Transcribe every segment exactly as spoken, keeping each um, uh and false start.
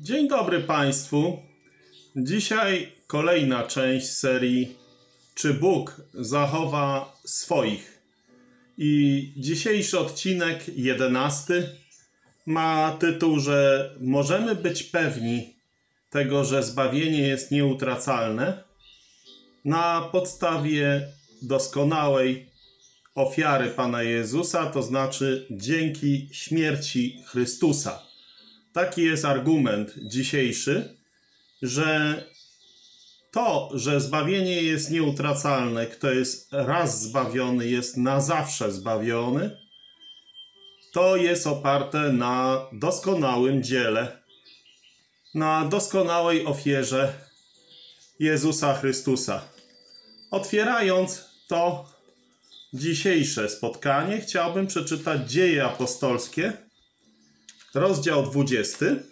Dzień dobry Państwu. Dzisiaj kolejna część serii Czy Bóg zachowa swoich? I dzisiejszy odcinek, jedenasty, ma tytuł, że możemy być pewni tego, że zbawienie jest nieutracalne na podstawie doskonałej ofiary Pana Jezusa, to znaczy dzięki śmierci Chrystusa. Taki jest argument dzisiejszy, że to, że zbawienie jest nieutracalne, kto jest raz zbawiony, jest na zawsze zbawiony, to jest oparte na doskonałym dziele, na doskonałej ofierze Jezusa Chrystusa. Otwierając to dzisiejsze spotkanie, chciałbym przeczytać Dzieje Apostolskie, rozdział dwudziesty.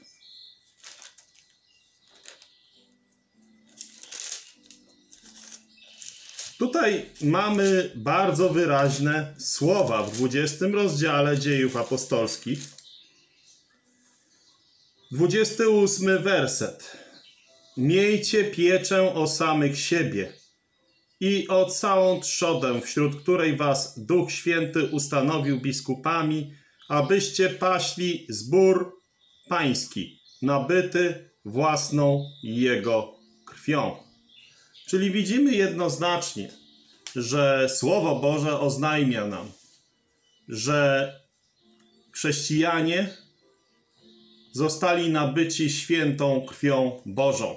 Tutaj mamy bardzo wyraźne słowa w dwudziestym rozdziale Dziejów Apostolskich. dwudziesty ósmy werset. Miejcie pieczę o samych siebie i o całą trzodę, wśród której was Duch Święty ustanowił biskupami, abyście paśli zbór pański, nabyty własną Jego krwią. Czyli widzimy jednoznacznie, że Słowo Boże oznajmia nam, że chrześcijanie zostali nabyci świętą krwią Bożą.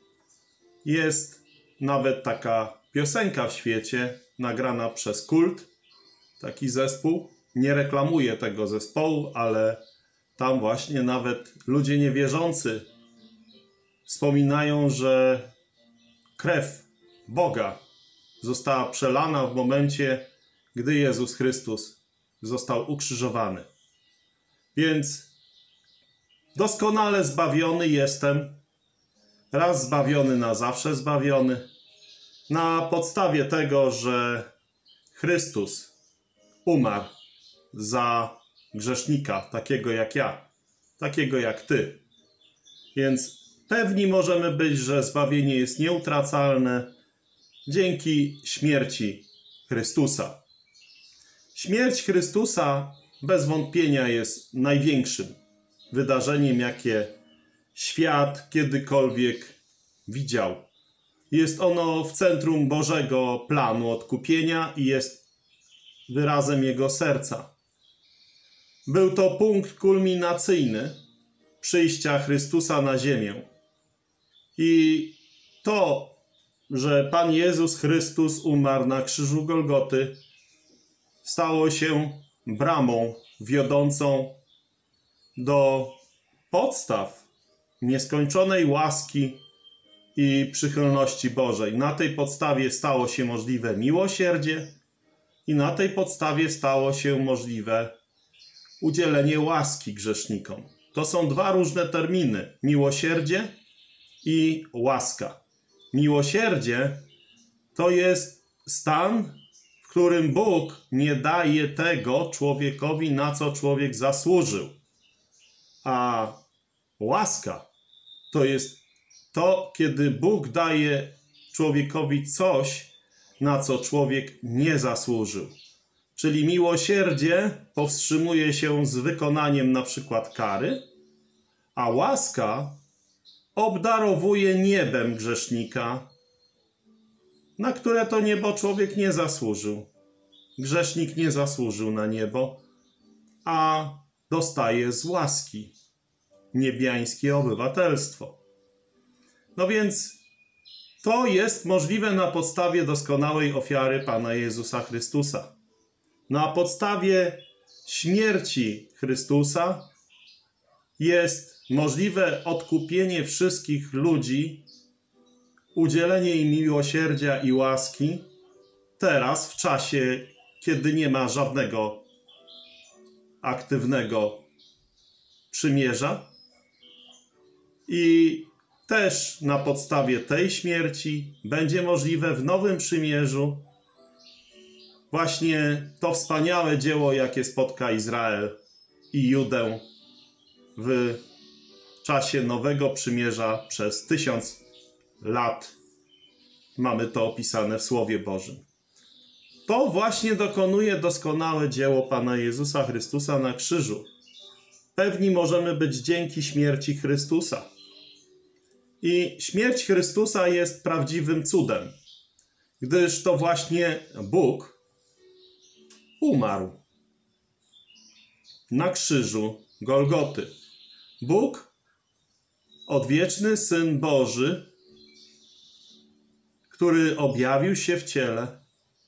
Jest nawet taka piosenka w świecie, nagrana przez Kult, taki zespół. Nie reklamuję tego zespołu, ale tam właśnie nawet ludzie niewierzący wspominają, że krew Boga została przelana w momencie, gdy Jezus Chrystus został ukrzyżowany. Więc doskonale zbawiony jestem, raz zbawiony, na zawsze zbawiony, na podstawie tego, że Chrystus umarł za grzesznika, takiego jak ja, takiego jak ty. Więc pewni możemy być, że zbawienie jest nieutracalne dzięki śmierci Chrystusa. Śmierć Chrystusa bez wątpienia jest największym wydarzeniem, jakie świat kiedykolwiek widział. Jest ono w centrum Bożego planu odkupienia i jest wyrazem Jego serca. Był to punkt kulminacyjny przyjścia Chrystusa na ziemię. I to, że Pan Jezus Chrystus umarł na krzyżu Golgoty, stało się bramą wiodącą do podstaw nieskończonej łaski i przychylności Bożej. Na tej podstawie stało się możliwe miłosierdzie i na tej podstawie stało się możliwe udzielenie łaski grzesznikom. To są dwa różne terminy. Miłosierdzie i łaska. Miłosierdzie to jest stan, w którym Bóg nie daje tego człowiekowi, na co człowiek zasłużył. A łaska to jest to, kiedy Bóg daje człowiekowi coś, na co człowiek nie zasłużył. Czyli miłosierdzie powstrzymuje się z wykonaniem na przykład kary, a łaska obdarowuje niebem grzesznika, na które to niebo człowiek nie zasłużył. Grzesznik nie zasłużył na niebo, a dostaje z łaski niebiańskie obywatelstwo. No więc to jest możliwe na podstawie doskonałej ofiary Pana Jezusa Chrystusa. Na podstawie śmierci Chrystusa jest możliwe odkupienie wszystkich ludzi, udzielenie im miłosierdzia i łaski teraz, w czasie, kiedy nie ma żadnego aktywnego przymierza. I też na podstawie tej śmierci będzie możliwe w nowym przymierzu właśnie to wspaniałe dzieło, jakie spotka Izrael i Judę w czasie Nowego Przymierza przez tysiąc lat. Mamy to opisane w Słowie Bożym. To właśnie dokonuje doskonałe dzieło Pana Jezusa Chrystusa na krzyżu. Pewni możemy być dzięki śmierci Chrystusa. I śmierć Chrystusa jest prawdziwym cudem, gdyż to właśnie Bóg umarł na krzyżu Golgoty. Bóg, odwieczny Syn Boży, który objawił się w ciele,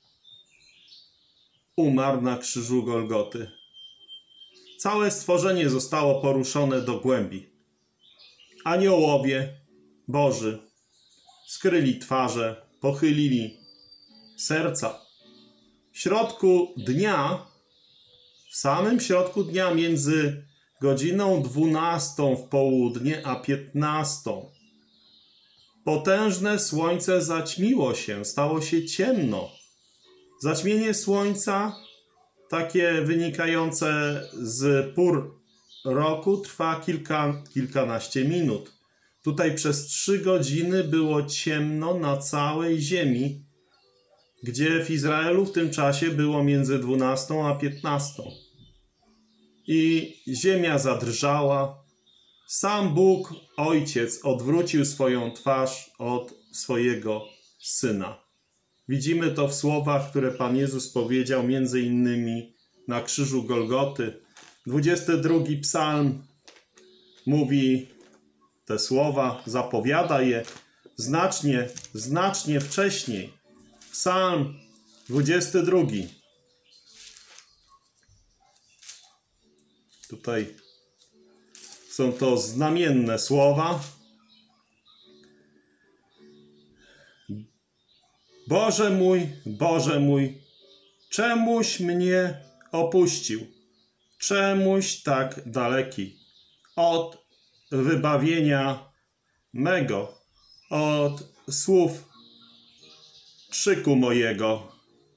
umarł na krzyżu Golgoty. Całe stworzenie zostało poruszone do głębi. Aniołowie Boży skryli twarze, pochylili serca. W środku dnia, w samym środku dnia między godziną dwunastą w południe a piętnastą, potężne słońce zaćmiło się, stało się ciemno. Zaćmienie słońca, takie wynikające z pór roku, trwa kilka, kilkanaście minut. Tutaj przez trzy godziny było ciemno na całej ziemi, gdzie w Izraelu w tym czasie było między dwunastą a piętnastą. I ziemia zadrżała. Sam Bóg, Ojciec, odwrócił swoją twarz od swojego Syna. Widzimy to w słowach, które Pan Jezus powiedział między innymi na krzyżu Golgoty. dwudziesty drugi psalm mówi te słowa, zapowiada je znacznie, znacznie wcześniej. Psalm dwudziesty drugi. Tutaj są to znamienne słowa. Boże mój, Boże mój, czemuś mnie opuścił? Czemuś tak daleki od wybawienia mego, od słów krzyku mojego?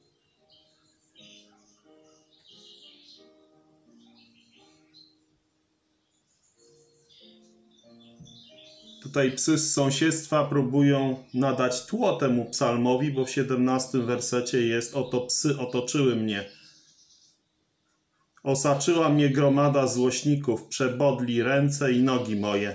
Tutaj psy z sąsiedztwa próbują nadać tło temu psalmowi, bo w siedemnastym wersecie jest: oto psy otoczyły mnie. Osaczyła mnie gromada złośników, przebodli ręce i nogi moje.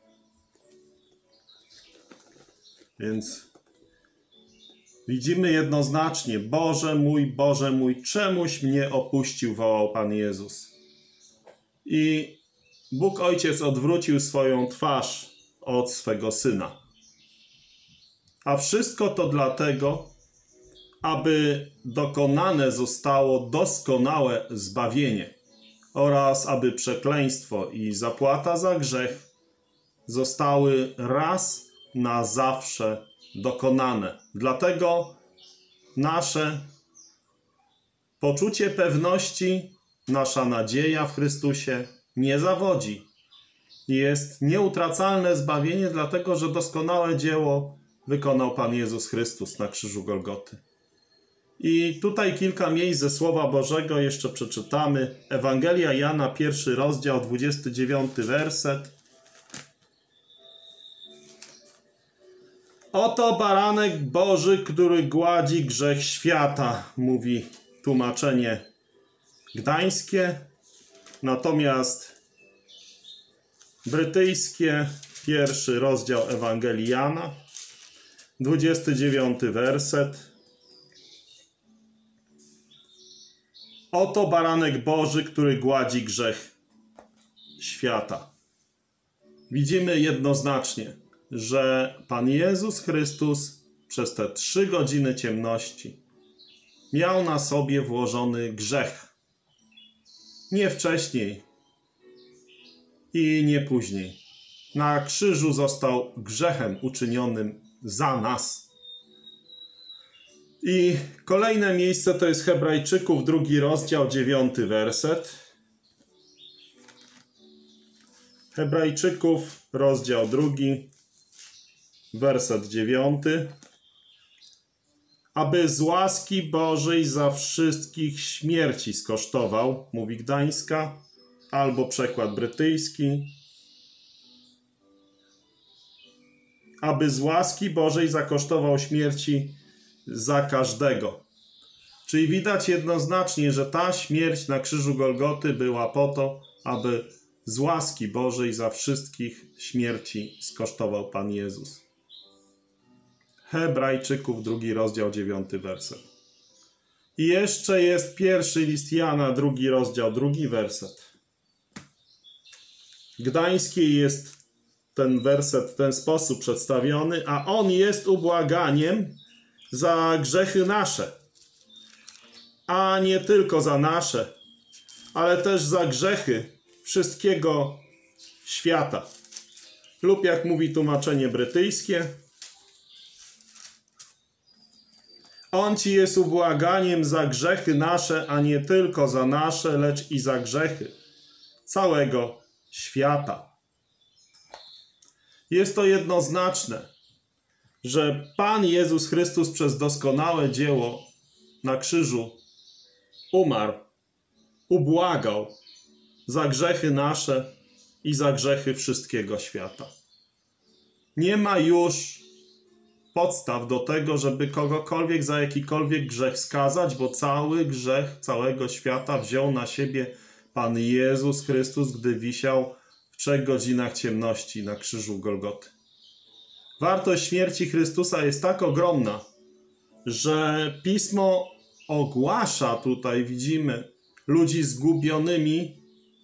Więc widzimy jednoznacznie: Boże mój, Boże mój, czemuś mnie opuścił, wołał Pan Jezus. I Bóg Ojciec odwrócił swoją twarz od swego Syna. A wszystko to dlatego, aby dokonane zostało doskonałe zbawienie oraz aby przekleństwo i zapłata za grzech zostały raz na zawsze dokonane. Dlatego nasze poczucie pewności, nasza nadzieja w Chrystusie nie zawodzi. Jest nieutracalne zbawienie, dlatego że doskonałe dzieło wykonał Pan Jezus Chrystus na krzyżu Golgoty. I tutaj kilka miejsc ze Słowa Bożego jeszcze przeczytamy. Ewangelia Jana, pierwszy rozdział, dwudziesty dziewiąty werset. Oto baranek Boży, który gładzi grzech świata, mówi tłumaczenie gdańskie. Natomiast brytyjskie, pierwszy rozdział Ewangelii Jana, dwudziesty dziewiąty werset. Oto baranek Boży, który gładzi grzech świata. Widzimy jednoznacznie, że Pan Jezus Chrystus przez te trzy godziny ciemności miał na sobie włożony grzech. Nie wcześniej i nie później. Na krzyżu został grzechem uczynionym za nas. I kolejne miejsce to jest Hebrajczyków, drugi rozdział, dziewiąty werset. Hebrajczyków, rozdział drugi, werset dziewiąty. Aby z łaski Bożej za wszystkich śmierci skosztował, mówi Gdańska, albo przekład brytyjski. aby z łaski Bożej zakosztował śmierci za każdego. Czyli widać jednoznacznie, że ta śmierć na krzyżu Golgoty była po to, aby z łaski Bożej za wszystkich śmierci skosztował Pan Jezus. Hebrajczyków, drugi rozdział, dziewiąty werset. I jeszcze jest pierwszy list Jana, drugi rozdział, drugi werset. Gdańskiej jest ten werset w ten sposób przedstawiony, a on jest ubłaganiem za grzechy nasze, a nie tylko za nasze, ale też za grzechy wszystkiego świata. Lub jak mówi tłumaczenie brytyjskie, on ci jest ubłaganiem za grzechy nasze, a nie tylko za nasze, lecz i za grzechy całego świata. Jest to jednoznaczne, że Pan Jezus Chrystus przez doskonałe dzieło na krzyżu umarł, ubłagał za grzechy nasze i za grzechy wszystkiego świata. Nie ma już podstaw do tego, żeby kogokolwiek za jakikolwiek grzech skazać, bo cały grzech całego świata wziął na siebie Pan Jezus Chrystus, gdy wisiał w trzech godzinach ciemności na krzyżu Golgoty. Wartość śmierci Chrystusa jest tak ogromna, że Pismo ogłasza, tutaj widzimy, ludzi zgubionymi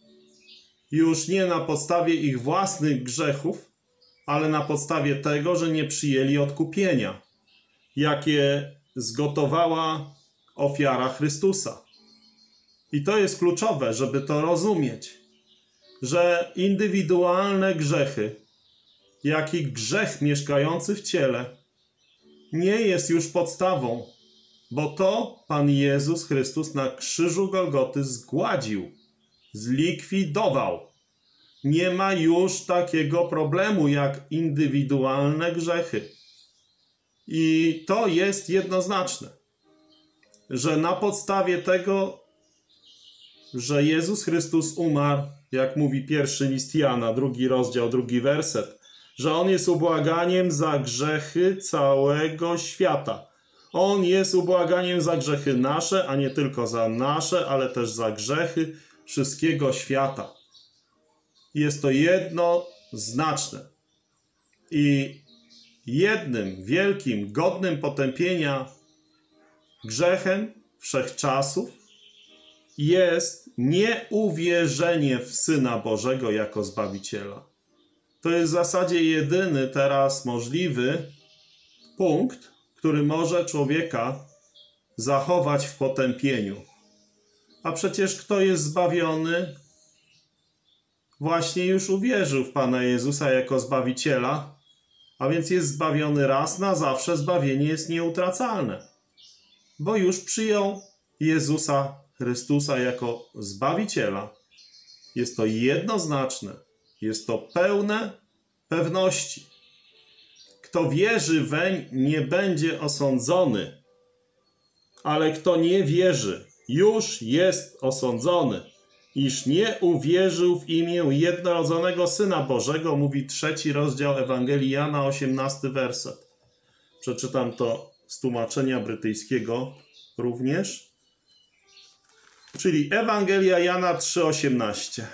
już nie na podstawie ich własnych grzechów, ale na podstawie tego, że nie przyjęli odkupienia, jakie zgotowała ofiara Chrystusa. I to jest kluczowe, żeby to rozumieć, że indywidualne grzechy, jak i grzech mieszkający w ciele, nie jest już podstawą, bo to Pan Jezus Chrystus na krzyżu Golgoty zgładził, zlikwidował. Nie ma już takiego problemu jak indywidualne grzechy. I to jest jednoznaczne, że na podstawie tego, że Jezus Chrystus umarł, jak mówi pierwszy list Jana, drugi rozdział, drugi werset, że On jest ubłaganiem za grzechy całego świata. On jest ubłaganiem za grzechy nasze, a nie tylko za nasze, ale też za grzechy wszystkiego świata. Jest to jednoznaczne. I jednym wielkim, godnym potępienia grzechem wszechczasów jest nieuwierzenie w Syna Bożego jako Zbawiciela. To jest w zasadzie jedyny teraz możliwy punkt, który może człowieka zachować w potępieniu. A przecież kto jest zbawiony, właśnie już uwierzył w Pana Jezusa jako Zbawiciela, a więc jest zbawiony raz na zawsze. Zbawienie jest nieutracalne, bo już przyjął Jezusa Chrystusa jako Zbawiciela. Jest to jednoznaczne, jest to pełne pewności. Kto wierzy weń, nie będzie osądzony, ale kto nie wierzy, już jest osądzony, iż nie uwierzył w imię jednorodzonego Syna Bożego, mówi trzeci rozdział Ewangelii Jana, osiemnasty werset. Przeczytam to z tłumaczenia brytyjskiego również. Czyli Ewangelia Jana trzy osiemnaście.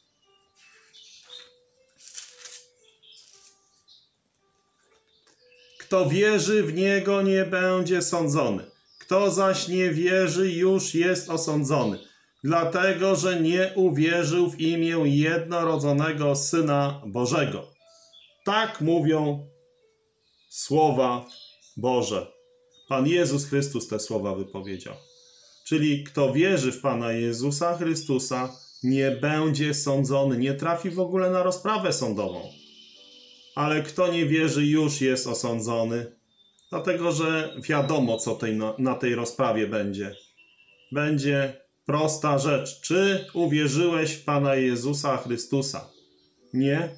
Kto wierzy w Niego, nie będzie sądzony. Kto zaś nie wierzy, już jest osądzony, dlatego że nie uwierzył w imię jednorodzonego Syna Bożego. Tak mówią słowa Boże. Pan Jezus Chrystus te słowa wypowiedział. Czyli kto wierzy w Pana Jezusa Chrystusa, nie będzie sądzony, nie trafi w ogóle na rozprawę sądową. Ale kto nie wierzy, już jest osądzony, dlatego że wiadomo, co tej, na tej rozprawie będzie. Będzie prosta rzecz. Czy uwierzyłeś w Pana Jezusa Chrystusa? Nie?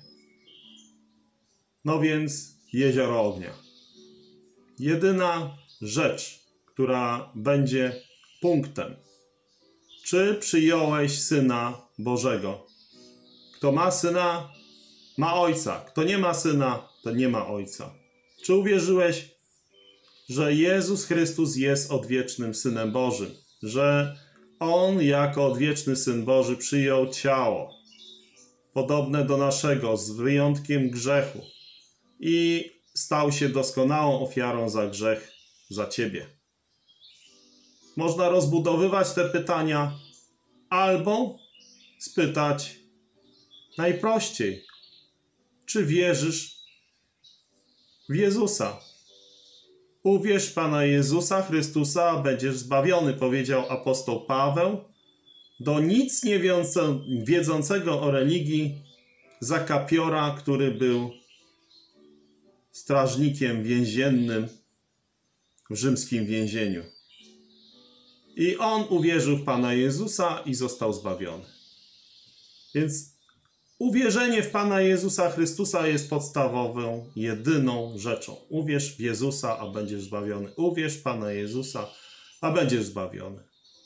No więc jezioro ognia. Jedyna rzecz, która będzie punktem. Czy przyjąłeś Syna Bożego? Kto ma Syna, ma Ojca. Kto nie ma Syna, to nie ma Ojca. Czy uwierzyłeś, że Jezus Chrystus jest odwiecznym Synem Bożym? Że On jako odwieczny Syn Boży przyjął ciało podobne do naszego, z wyjątkiem grzechu, i stał się doskonałą ofiarą za grzech, za ciebie. Można rozbudowywać te pytania albo spytać najprościej: czy wierzysz w Jezusa? Uwierz w Pana Jezusa Chrystusa, a będziesz zbawiony, powiedział apostoł Paweł do nic nie wiedzącego o religii zakapiora, który był strażnikiem więziennym w rzymskim więzieniu. I on uwierzył w Pana Jezusa i został zbawiony. Więc uwierzenie w Pana Jezusa Chrystusa jest podstawową, jedyną rzeczą. Uwierz w Jezusa, a będziesz zbawiony. Uwierz w Pana Jezusa, a będziesz zbawiony.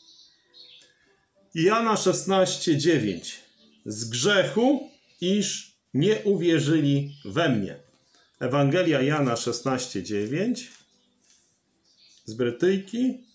Jana szesnaście, dziewięć. Z grzechu, iż nie uwierzyli we mnie. Ewangelia Jana szesnaście, dziewięć. Z Brytyjki.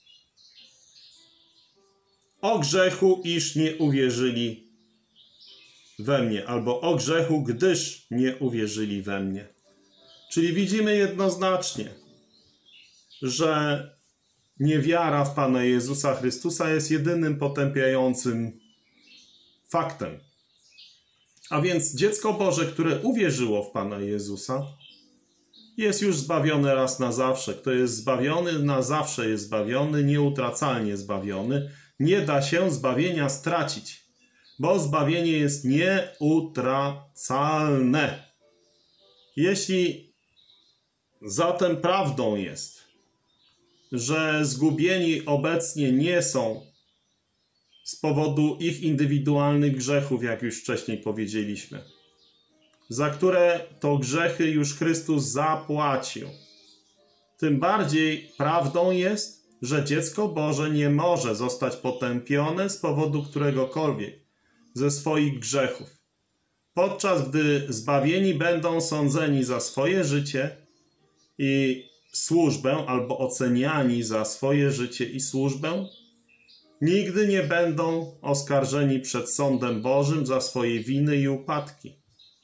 O grzechu, iż nie uwierzyli we mnie. Albo o grzechu, gdyż nie uwierzyli we mnie. Czyli widzimy jednoznacznie, że niewiara w Pana Jezusa Chrystusa jest jedynym potępiającym faktem. A więc dziecko Boże, które uwierzyło w Pana Jezusa, jest już zbawione raz na zawsze. Kto jest zbawiony, na zawsze jest zbawiony, nieutracalnie zbawiony. Nie da się zbawienia stracić, bo zbawienie jest nieutracalne. Jeśli zatem prawdą jest, że zgubieni obecnie nie są z powodu ich indywidualnych grzechów, jak już wcześniej powiedzieliśmy, za które to grzechy już Chrystus zapłacił, tym bardziej prawdą jest, że dziecko Boże nie może zostać potępione z powodu któregokolwiek ze swoich grzechów, podczas gdy zbawieni będą sądzeni za swoje życie i służbę, albo oceniani za swoje życie i służbę, nigdy nie będą oskarżeni przed sądem Bożym za swoje winy i upadki.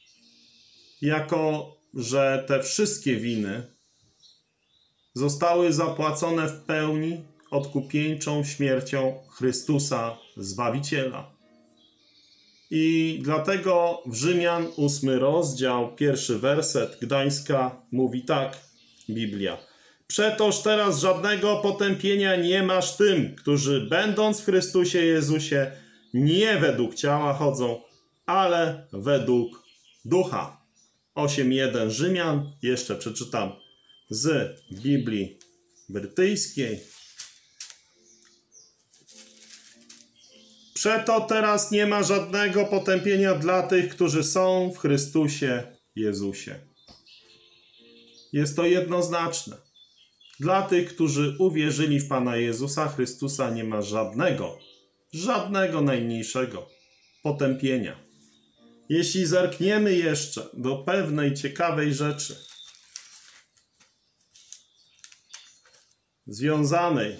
Jako że te wszystkie winy zostały zapłacone w pełni odkupieńczą śmiercią Chrystusa Zbawiciela. I dlatego w Rzymian ósmy rozdział, pierwszy werset Gdańska mówi tak, Biblia. Przetoż teraz żadnego potępienia nie masz tym, którzy będąc w Chrystusie Jezusie nie według ciała chodzą, ale według ducha. osiem jeden Rzymian, jeszcze przeczytam z Biblii brytyjskiej. Przeto teraz nie ma żadnego potępienia dla tych, którzy są w Chrystusie Jezusie. Jest to jednoznaczne. Dla tych, którzy uwierzyli w Pana Jezusa Chrystusa, nie ma żadnego, żadnego najmniejszego potępienia. Jeśli zerkniemy jeszcze do pewnej ciekawej rzeczy związanej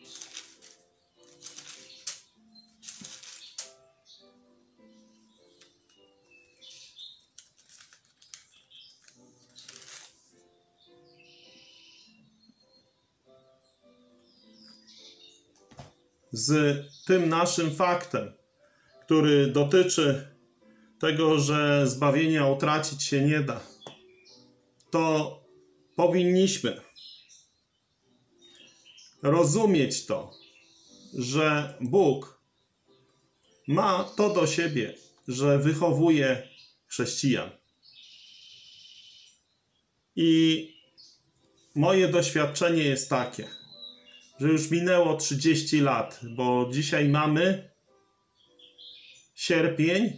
z tym naszym faktem, który dotyczy tego, że zbawienia utracić się nie da, to powinniśmy rozumieć to, że Bóg ma to do siebie, że wychowuje chrześcijan. I moje doświadczenie jest takie, że już minęło trzydzieści lat, bo dzisiaj mamy sierpień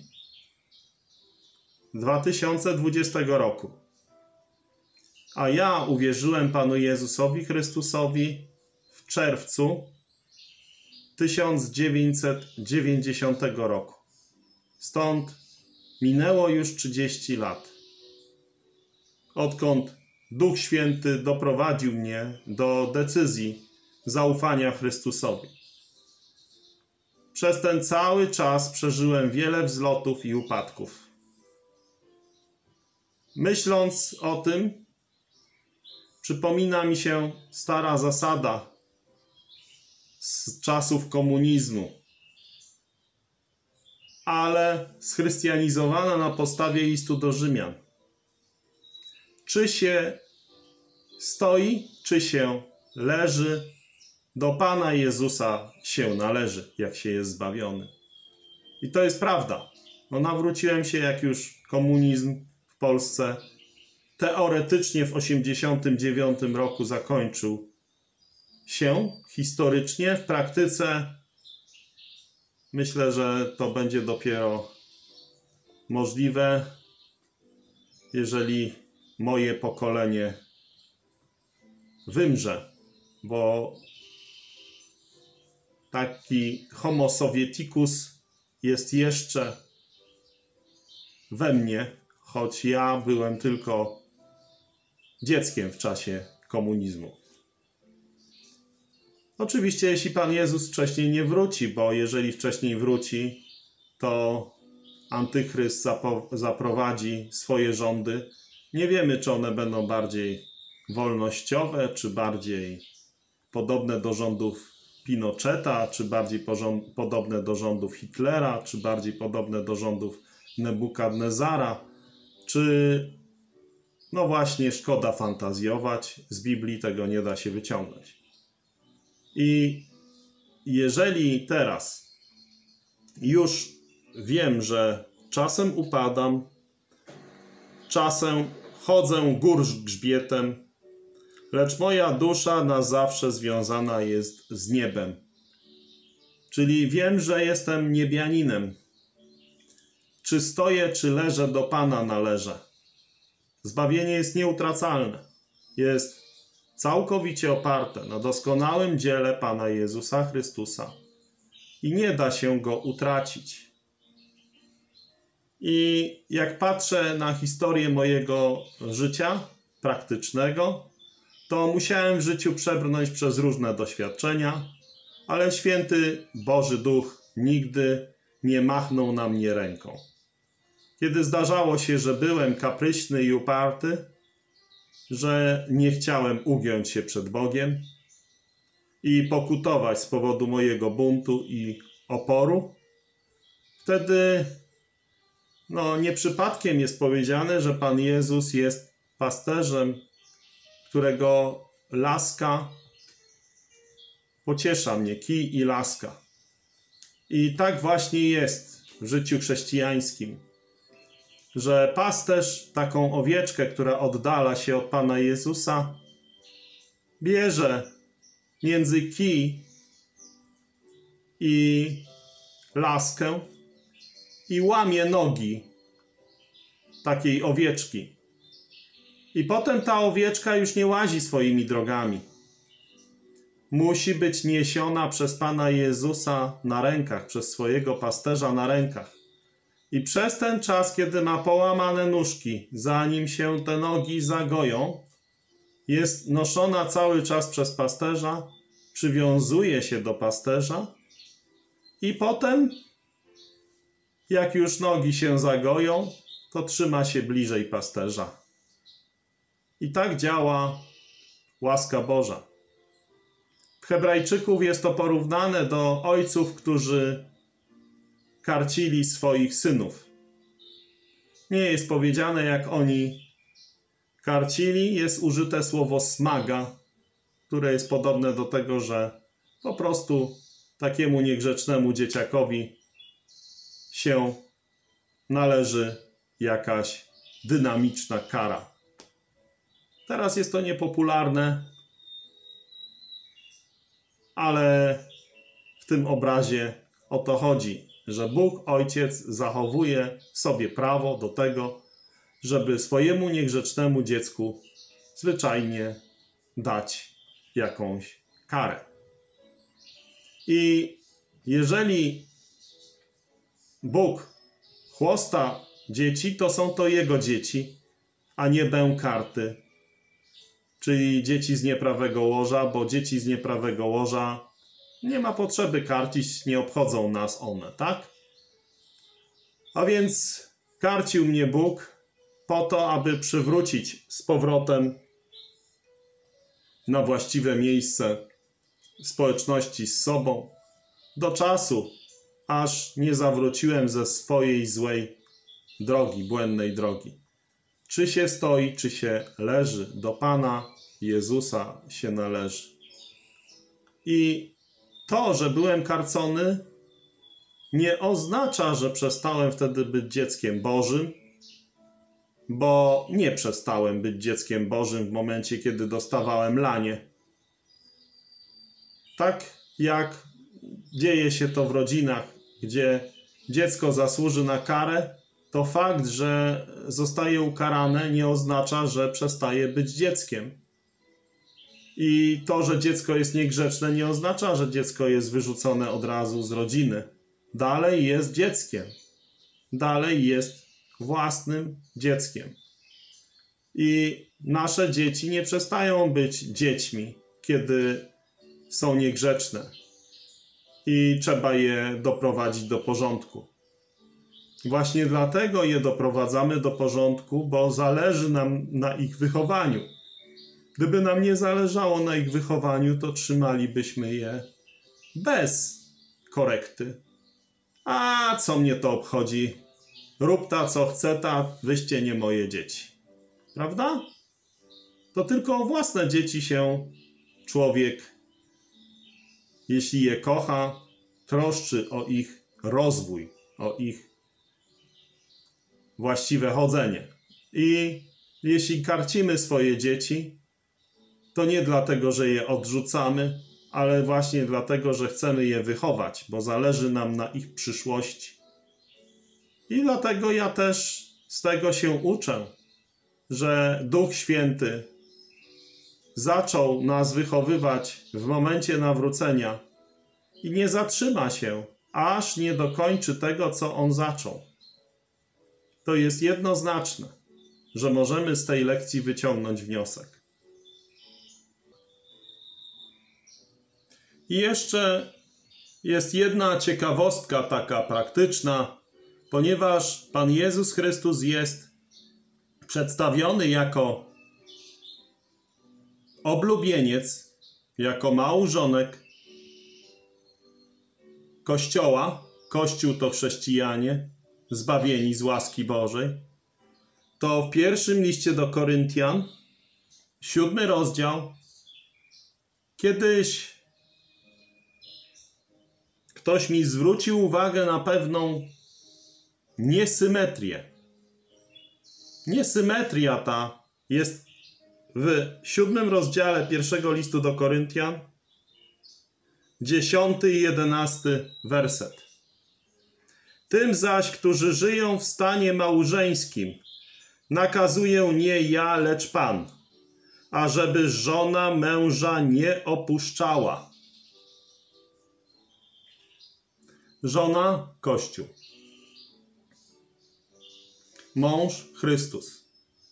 dwa tysiące dwudziestego roku. A ja uwierzyłem Panu Jezusowi Chrystusowi w czerwcu tysiąc dziewięćset dziewięćdziesiątego roku. Stąd minęło już trzydzieści lat, odkąd Duch Święty doprowadził mnie do decyzji zaufania Chrystusowi. Przez ten cały czas przeżyłem wiele wzlotów i upadków. Myśląc o tym, przypomina mi się stara zasada z czasów komunizmu, ale schrystianizowana na podstawie listu do Rzymian. Czy się stoi, czy się leży, do Pana Jezusa się należy, jak się jest zbawiony. I to jest prawda. No, nawróciłem się, jak już komunizm w Polsce teoretycznie w osiemdziesiątym dziewiątym roku zakończył się historycznie. W praktyce myślę, że to będzie dopiero możliwe, jeżeli moje pokolenie wymrze, bo taki homo sovieticus jest jeszcze we mnie, choć ja byłem tylko dzieckiem w czasie komunizmu. Oczywiście, jeśli Pan Jezus wcześniej nie wróci, bo jeżeli wcześniej wróci, to Antychryst zaprowadzi swoje rządy. Nie wiemy, czy one będą bardziej wolnościowe, czy bardziej podobne do rządów Pinocheta, czy bardziej podobne do rządów Hitlera, czy bardziej podobne do rządów Nebukadnezara, czy no właśnie szkoda fantazjować, z Biblii tego nie da się wyciągnąć. I jeżeli teraz już wiem, że czasem upadam, czasem chodzę gór grzbietem, lecz moja dusza na zawsze związana jest z niebem. Czyli wiem, że jestem niebianinem. Czy stoję, czy leżę, do Pana należę. Zbawienie jest nieutracalne. Jest całkowicie oparte na doskonałym dziele Pana Jezusa Chrystusa. I nie da się go utracić. I jak patrzę na historię mojego życia praktycznego, to musiałem w życiu przebrnąć przez różne doświadczenia, ale święty Boży Duch nigdy nie machnął na mnie ręką. Kiedy zdarzało się, że byłem kapryśny i uparty, że nie chciałem ugiąć się przed Bogiem i pokutować z powodu mojego buntu i oporu, wtedy no, nie przypadkiem jest powiedziane, że Pan Jezus jest pasterzem, którego laska pociesza mnie, kij i laska. I tak właśnie jest w życiu chrześcijańskim, że pasterz taką owieczkę, która oddala się od Pana Jezusa, bierze między kij i laskę i łamie nogi takiej owieczki. I potem ta owieczka już nie łazi swoimi drogami. Musi być niesiona przez Pana Jezusa na rękach, przez swojego pasterza na rękach. I przez ten czas, kiedy ma połamane nóżki, zanim się te nogi zagoją, jest noszona cały czas przez pasterza, przywiązuje się do pasterza i potem, jak już nogi się zagoją, to trzyma się bliżej pasterza. I tak działa łaska Boża. W Hebrajczyków jest to porównane do ojców, którzy karcili swoich synów. Nie jest powiedziane, jak oni karcili, jest użyte słowo smaga, które jest podobne do tego, że po prostu takiemu niegrzecznemu dzieciakowi się należy jakaś dynamiczna kara. Teraz jest to niepopularne, ale w tym obrazie o to chodzi, że Bóg Ojciec zachowuje w sobie prawo do tego, żeby swojemu niegrzecznemu dziecku zwyczajnie dać jakąś karę. I jeżeli Bóg chłosta dzieci, to są to jego dzieci, a nie bękarty, czyli dzieci z nieprawego łoża, bo dzieci z nieprawego łoża nie ma potrzeby karcić, nie obchodzą nas one, tak? A więc karcił mnie Bóg po to, aby przywrócić z powrotem na właściwe miejsce społeczności z sobą, do czasu, aż nie zawróciłem ze swojej złej drogi, błędnej drogi. Czy się stoi, czy się leży, do Pana Jezusa się należy. I to, że byłem karcony, nie oznacza, że przestałem wtedy być dzieckiem Bożym, bo nie przestałem być dzieckiem Bożym w momencie, kiedy dostawałem lanie. Tak jak dzieje się to w rodzinach, gdzie dziecko zasłuży na karę, to fakt, że zostaje ukarane, nie oznacza, że przestaje być dzieckiem. I to, że dziecko jest niegrzeczne, nie oznacza, że dziecko jest wyrzucone od razu z rodziny. Dalej jest dzieckiem. Dalej jest własnym dzieckiem. I nasze dzieci nie przestają być dziećmi, kiedy są niegrzeczne. I trzeba je doprowadzić do porządku. Właśnie dlatego je doprowadzamy do porządku, bo zależy nam na ich wychowaniu. Gdyby nam nie zależało na ich wychowaniu, to trzymalibyśmy je bez korekty. A co mnie to obchodzi? Rób ta, co chce ta, wyście nie moje dzieci. Prawda? To tylko o własne dzieci się człowiek, jeśli je kocha, troszczy o ich rozwój, o ich właściwe chodzenie. I jeśli karcimy swoje dzieci, to nie dlatego, że je odrzucamy, ale właśnie dlatego, że chcemy je wychować, bo zależy nam na ich przyszłości. I dlatego ja też z tego się uczę, że Duch Święty zaczął nas wychowywać w momencie nawrócenia i nie zatrzyma się, aż nie dokończy tego, co On zaczął. To jest jednoznaczne, że możemy z tej lekcji wyciągnąć wniosek. I jeszcze jest jedna ciekawostka taka praktyczna, ponieważ Pan Jezus Chrystus jest przedstawiony jako oblubieniec, jako małżonek Kościoła. Kościół to chrześcijanie, zbawieni z łaski Bożej. To w pierwszym liście do Koryntian, siódmy rozdział, kiedyś ktoś mi zwrócił uwagę na pewną niesymetrię. Niesymetria ta jest w siódmym rozdziale pierwszego listu do Koryntian, dziesiąty i jedenasty werset. Tym zaś, którzy żyją w stanie małżeńskim, nakazuję nie ja, lecz Pan, ażeby żona męża nie opuszczała. Żona Kościół. Mąż Chrystus.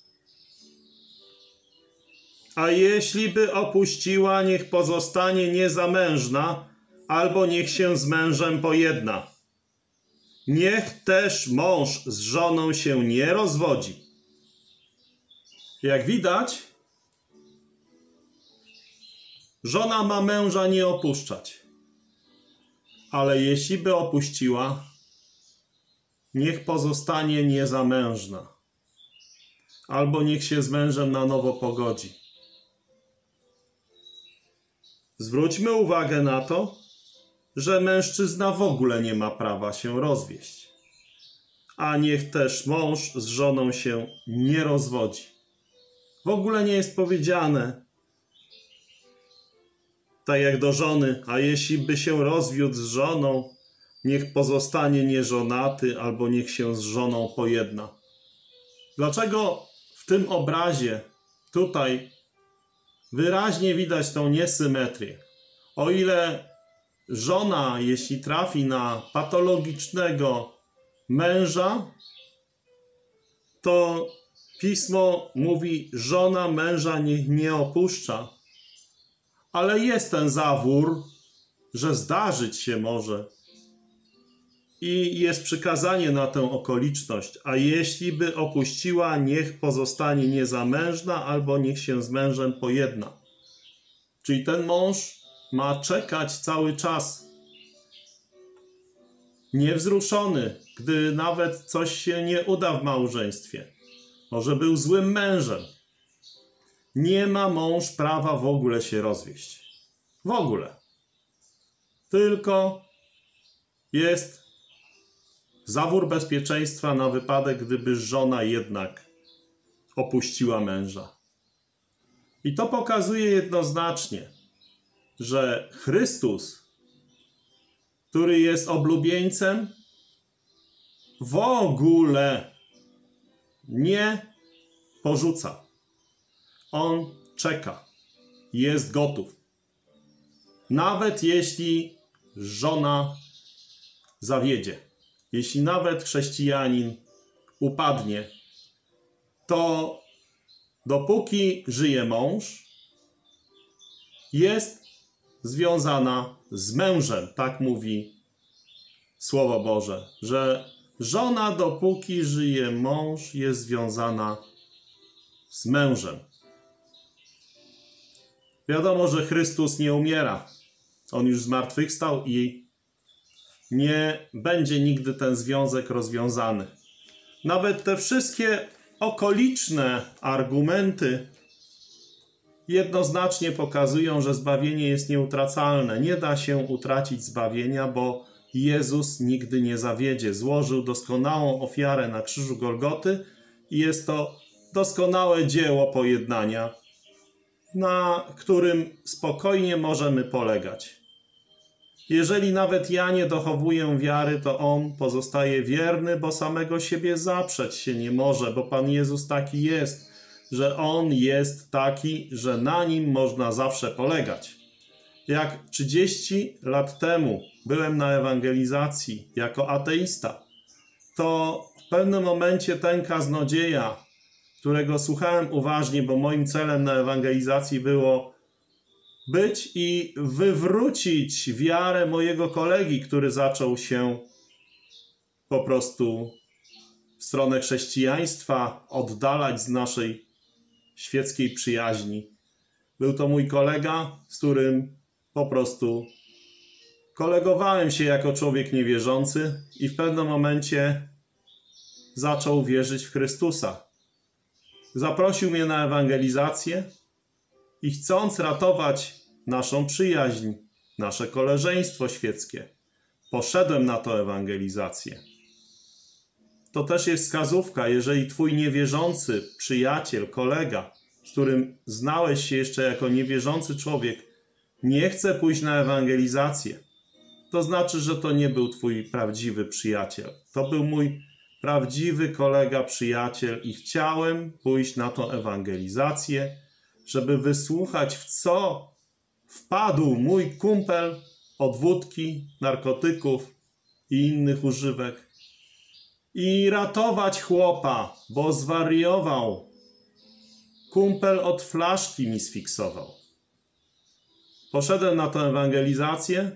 A jeśli by opuściła, niech pozostanie niezamężna, albo niech się z mężem pojedna. Niech też mąż z żoną się nie rozwodzi. Jak widać, żona ma męża nie opuszczać. Ale jeśli by opuściła, niech pozostanie niezamężna. Albo niech się z mężem na nowo pogodzi. Zwróćmy uwagę na to, że mężczyzna w ogóle nie ma prawa się rozwieść. A niech też mąż z żoną się nie rozwodzi. W ogóle nie jest powiedziane, tak jak do żony, a jeśli by się rozwiódł z żoną, niech pozostanie nieżonaty, albo niech się z żoną pojedna. Dlaczego w tym obrazie tutaj wyraźnie widać tą niesymetrię? O ile żona, jeśli trafi na patologicznego męża, to Pismo mówi, żona męża niech nie opuszcza. Ale jest ten zawór, że zdarzyć się może. I jest przykazanie na tę okoliczność. A jeśli by opuściła, niech pozostanie niezamężna albo niech się z mężem pojedna. Czyli ten mąż ma czekać cały czas. Niewzruszony, gdy nawet coś się nie uda w małżeństwie. Może był złym mężem. Nie ma mąż prawa w ogóle się rozwieść. W ogóle. Tylko jest zawór bezpieczeństwa na wypadek, gdyby żona jednak opuściła męża. I to pokazuje jednoznacznie, że Chrystus, który jest oblubieńcem, w ogóle nie porzuca. On czeka, jest gotów. Nawet jeśli żona zawiedzie, jeśli nawet chrześcijanin upadnie, to dopóki żyje mąż, jest związana z mężem. Tak mówi Słowo Boże, że żona, dopóki żyje mąż, jest związana z mężem. Wiadomo, że Chrystus nie umiera. On już zmartwychwstał i nie będzie nigdy ten związek rozwiązany. Nawet te wszystkie okoliczne argumenty jednoznacznie pokazują, że zbawienie jest nieutracalne. Nie da się utracić zbawienia, bo Jezus nigdy nie zawiedzie. Złożył doskonałą ofiarę na krzyżu Golgoty i jest to doskonałe dzieło pojednania, na którym spokojnie możemy polegać. Jeżeli nawet ja nie dochowuję wiary, to On pozostaje wierny, bo samego siebie zaprzeć się nie może, bo Pan Jezus taki jest, że On jest taki, że na Nim można zawsze polegać. Jak trzydzieści lat temu byłem na ewangelizacji jako ateista, to w pewnym momencie ten kaznodzieja, którego słuchałem uważnie, bo moim celem na ewangelizacji było być i wywrócić wiarę mojego kolegi, który zaczął się po prostu w stronę chrześcijaństwa oddalać z naszej świeckiej przyjaźni. Był to mój kolega, z którym po prostu kolegowałem się jako człowiek niewierzący i w pewnym momencie zaczął wierzyć w Chrystusa. Zaprosił mnie na ewangelizację i chcąc ratować naszą przyjaźń, nasze koleżeństwo świeckie, poszedłem na tę ewangelizację. To też jest wskazówka, jeżeli twój niewierzący przyjaciel, kolega, z którym znałeś się jeszcze jako niewierzący człowiek, nie chce pójść na ewangelizację, to znaczy, że to nie był twój prawdziwy przyjaciel. To był mój prawdziwy kolega, przyjaciel i chciałem pójść na tą ewangelizację, żeby wysłuchać, w co wpadł mój kumpel od wódki, narkotyków i innych używek i ratować chłopa, bo zwariował. Kumpel od flaszki mi sfiksował. Poszedłem na tę ewangelizację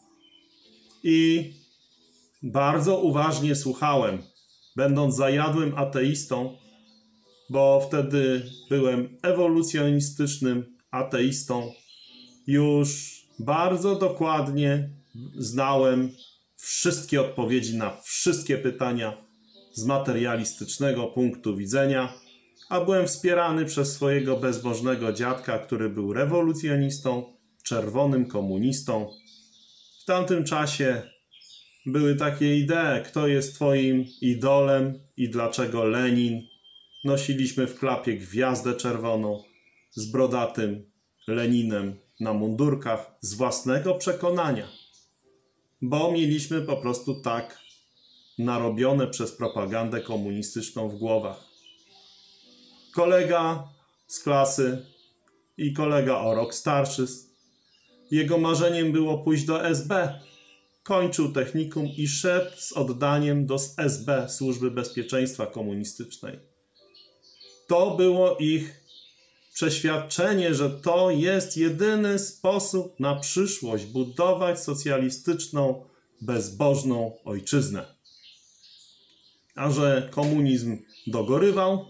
i bardzo uważnie słuchałem, będąc zajadłym ateistą, bo wtedy byłem ewolucjonistycznym ateistą. Już bardzo dokładnie znałem wszystkie odpowiedzi na wszystkie pytania z materialistycznego punktu widzenia, a byłem wspierany przez swojego bezbożnego dziadka, który był rewolucjonistą, czerwonym komunistą. W tamtym czasie były takie idee, kto jest twoim idolem i dlaczego Lenin. Nosiliśmy w klapie gwiazdę czerwoną z brodatym Leninem na mundurkach z własnego przekonania, bo mieliśmy po prostu tak narobione przez propagandę komunistyczną w głowach. Kolega z klasy i kolega o rok starszy, jego marzeniem było pójść do S B. kończył technikum i szedł z oddaniem do S B, Służby Bezpieczeństwa Komunistycznej. To było ich przeświadczenie, że to jest jedyny sposób na przyszłość budować socjalistyczną, bezbożną ojczyznę. A że komunizm dogorywał,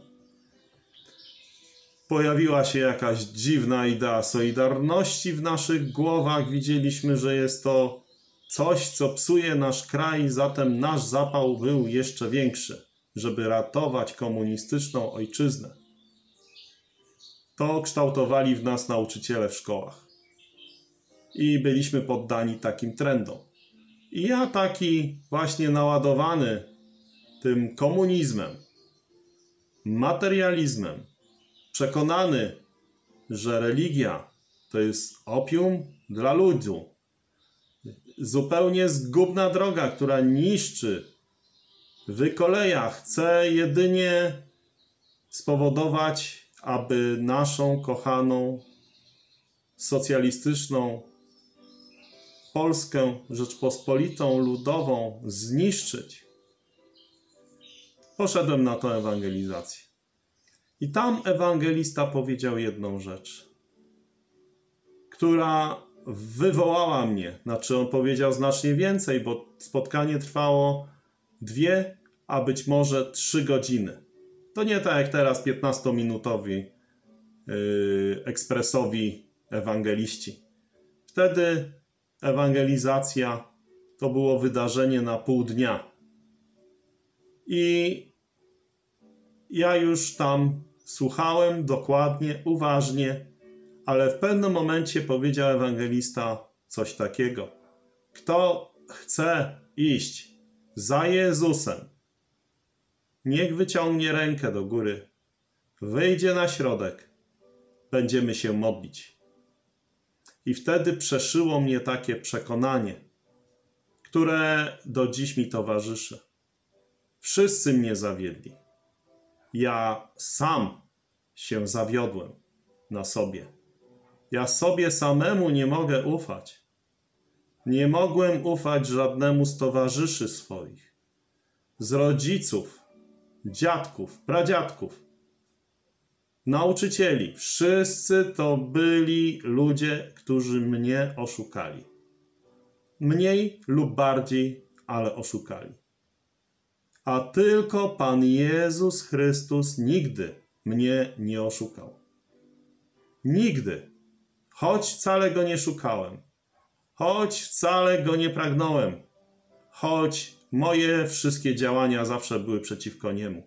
pojawiła się jakaś dziwna idea solidarności w naszych głowach. Widzieliśmy, że jest to coś, co psuje nasz kraj, zatem nasz zapał był jeszcze większy, żeby ratować komunistyczną ojczyznę. To kształtowali w nas nauczyciele w szkołach. I byliśmy poddani takim trendom. I ja taki właśnie naładowany tym komunizmem, materializmem, przekonany, że religia to jest opium dla ludu, zupełnie zgubna droga, która niszczy, wykoleja, chce jedynie spowodować, aby naszą kochaną, socjalistyczną Polskę Rzeczpospolitą Ludową zniszczyć. Poszedłem na tę ewangelizację. I tam ewangelista powiedział jedną rzecz, która wywołała mnie. Znaczy on powiedział znacznie więcej, bo spotkanie trwało dwie, a być może trzy godziny. To nie tak jak teraz piętnastominutowi yy, ekspresowi ewangeliści. Wtedy ewangelizacja to było wydarzenie na pół dnia. I ja już tam słuchałem dokładnie, uważnie, ale w pewnym momencie powiedział ewangelista coś takiego. Kto chce iść za Jezusem, niech wyciągnie rękę do góry, wyjdzie na środek, będziemy się modlić. I wtedy przeszyło mnie takie przekonanie, które do dziś mi towarzyszy. Wszyscy mnie zawiedli. Ja sam się zawiodłem na sobie. Ja sobie samemu nie mogę ufać. Nie mogłem ufać żadnemu z towarzyszy swoich, z rodziców, dziadków, pradziadków, nauczycieli. Wszyscy to byli ludzie, którzy mnie oszukali. Mniej lub bardziej, ale oszukali. A tylko Pan Jezus Chrystus nigdy mnie nie oszukał. Nigdy. Choć wcale Go nie szukałem. Choć wcale Go nie pragnąłem. Choć moje wszystkie działania zawsze były przeciwko Niemu.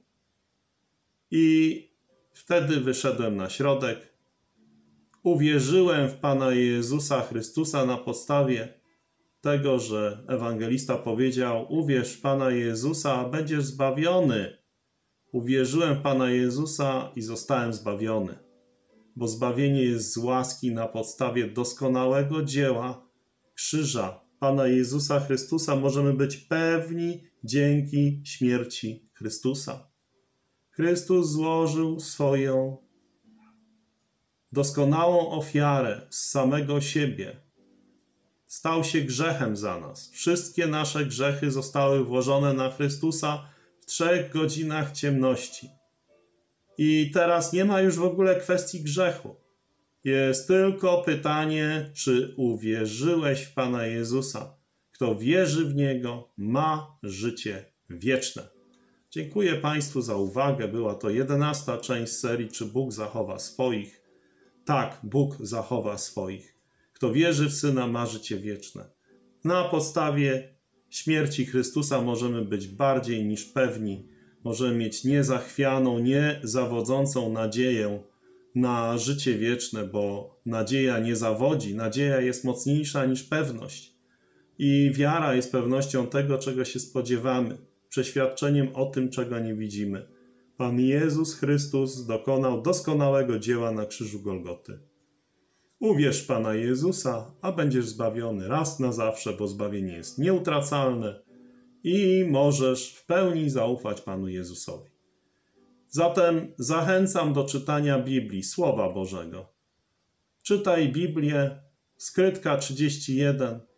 I wtedy wyszedłem na środek. Uwierzyłem w Pana Jezusa Chrystusa na podstawie tego, że ewangelista powiedział: uwierz w Pana Jezusa, a będziesz zbawiony. Uwierzyłem w Pana Jezusa i zostałem zbawiony. Bo zbawienie jest z łaski na podstawie doskonałego dzieła krzyża Pana Jezusa Chrystusa. Możemy być pewni dzięki śmierci Chrystusa. Chrystus złożył swoją doskonałą ofiarę z samego siebie. Stał się grzechem za nas. Wszystkie nasze grzechy zostały włożone na Chrystusa w trzech godzinach ciemności. I teraz nie ma już w ogóle kwestii grzechu. Jest tylko pytanie, czy uwierzyłeś w Pana Jezusa. Kto wierzy w Niego, ma życie wieczne. Dziękuję Państwu za uwagę. Była to jedenasta część serii Czy Bóg zachowa swoich? Tak, Bóg zachowa swoich. Kto wierzy w Syna, ma życie wieczne. Na podstawie śmierci Chrystusa możemy być bardziej niż pewni. Możemy mieć niezachwianą, niezawodzącą nadzieję na życie wieczne, bo nadzieja nie zawodzi. Nadzieja jest mocniejsza niż pewność. I wiara jest pewnością tego, czego się spodziewamy, przeświadczeniem o tym, czego nie widzimy. Pan Jezus Chrystus dokonał doskonałego dzieła na krzyżu Golgoty. Uwierz w Pana Jezusa, a będziesz zbawiony raz na zawsze, bo zbawienie jest nieutracalne i możesz w pełni zaufać Panu Jezusowi. Zatem zachęcam do czytania Biblii, Słowa Bożego. Czytaj Biblię, skrytka trzydzieści jeden,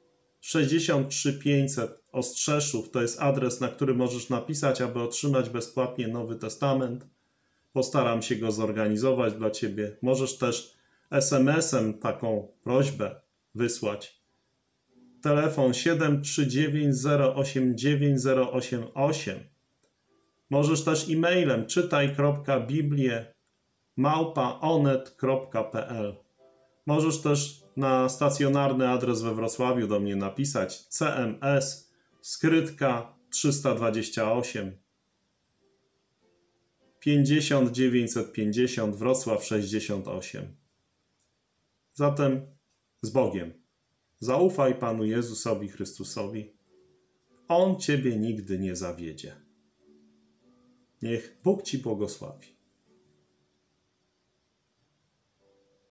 sześćdziesiąt trzy pięćset Ostrzeszów to jest adres, na który możesz napisać, aby otrzymać bezpłatnie Nowy Testament. Postaram się go zorganizować dla Ciebie. Możesz też es em esem taką prośbę wysłać. Telefon siedem trzy dziewięć zero osiem dziewięć zero osiem osiem. Możesz też e-mailem czytaj kropka biblię małpa onet kropka pe el. Możesz też na stacjonarny adres we Wrocławiu do mnie napisać ce em es skrytka trzysta dwadzieścia osiem pięćdziesiąt dziewięćset pięćdziesiąt Wrocław sześćdziesiąt osiem. Zatem z Bogiem. Zaufaj Panu Jezusowi Chrystusowi. On Ciebie nigdy nie zawiedzie. Niech Bóg Ci błogosławi.